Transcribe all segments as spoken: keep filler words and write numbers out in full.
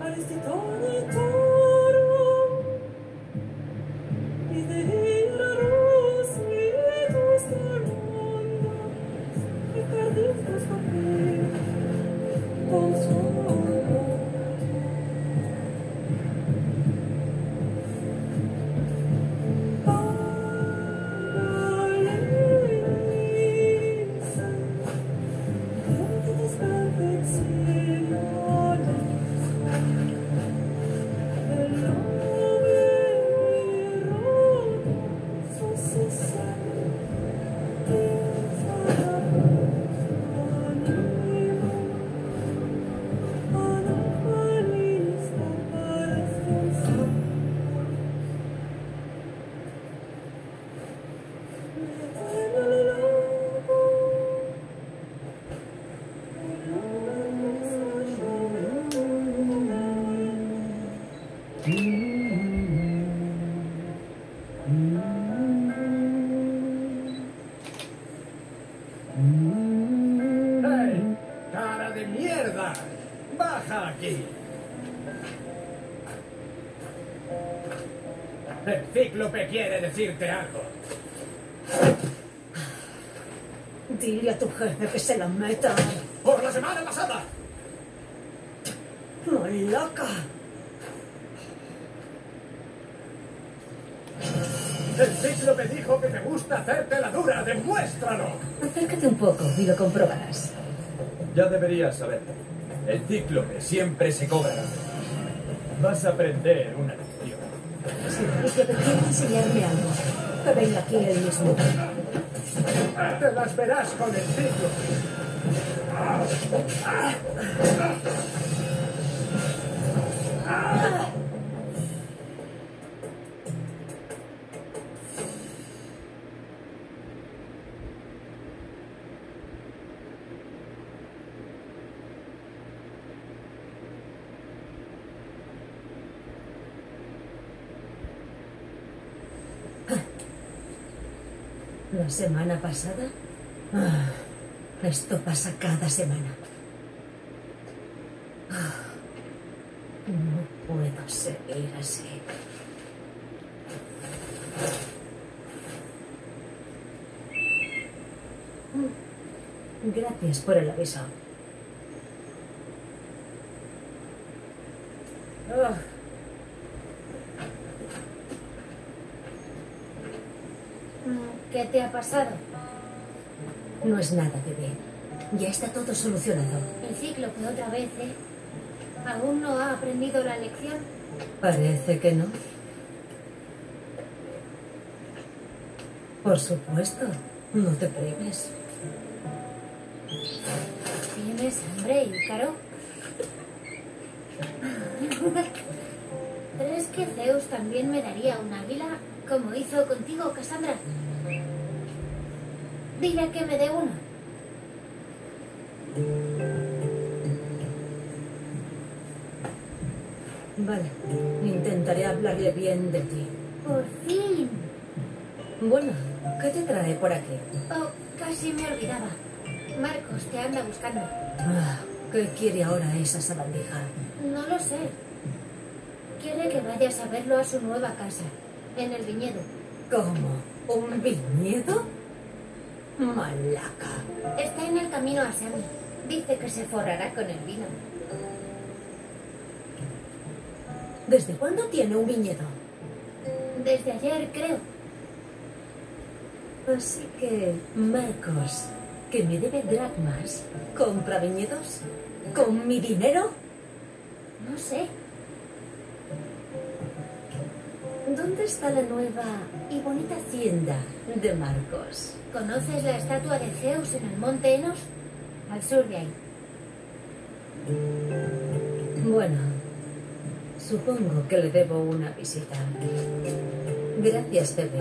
¡Hey! ¡Cara de mierda! ¡Baja aquí! El cíclope quiere decirte algo. Dile a tu jefe que se la meta. ¡Por la semana pasada! ¡Malaca! El cíclope dijo que te gusta hacerte la dura. ¡Demuéstralo! Acércate un poco y lo comprobarás. Ya deberías saberlo. El cíclope siempre se cobra. Vas a aprender una lección. Si el cíclope quiere enseñarme algo, que venga aquí él mismo. Te las verás con el cíclope. La semana pasada... Ah, esto pasa cada semana. Ah, no puedo seguir así. Gracias por el aviso. Ah. ¿Qué te ha pasado? No es nada, bebé. Ya está todo solucionado. El cíclope otra vez, ¿eh? ¿Aún no ha aprendido la lección? Parece que no. Por supuesto. No te prives. ¿Tienes hambre, Ícaro? ¿Crees que Zeus también me daría un águila, como hizo contigo, Cassandra? Dile que me dé una. Vale, intentaré hablarle bien de ti. ¡Por fin! Bueno, ¿qué te trae por aquí? Oh, casi me olvidaba. Marcos te anda buscando. Ah, ¿qué quiere ahora esa sabandija? No lo sé. Quiere que vayas a verlo a su nueva casa, en el viñedo. ¿Cómo? ¿Un viñedo? Malaca. Está en el camino a Sami. Dice que se forrará con el vino. ¿Desde cuándo tiene un viñedo? Desde ayer, creo. Así que, Marcos, que me debe dracmas, ¿compra viñedos? ¿Con mi dinero? No sé. ¿Dónde está la nueva y bonita hacienda de Marcos? ¿Conoces la estatua de Zeus en el monte Enos? Al sur de ahí. Bueno, supongo que le debo una visita. Gracias, bebé.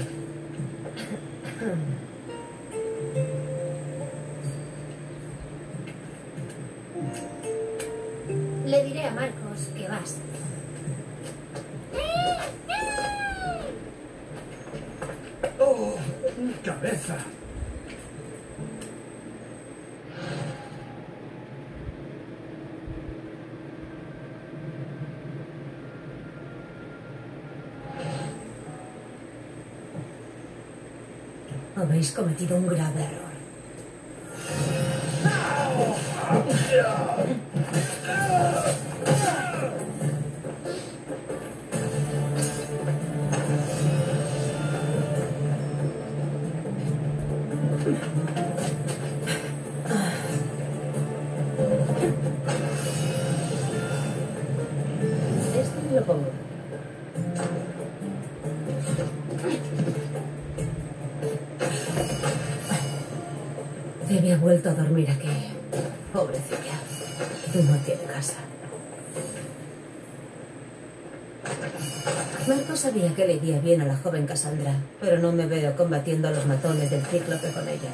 Le diré a Marcos que vas. ¡Oh! ¡Mi cabeza! Habéis cometido un grave error. Este lo pongo. Debbie ha vuelto a dormir aquí. Pobrecilla. No tiene casa. Marco sabía que le iría bien a la joven Cassandra, pero no me veo combatiendo a los matones del Cíclope con ella.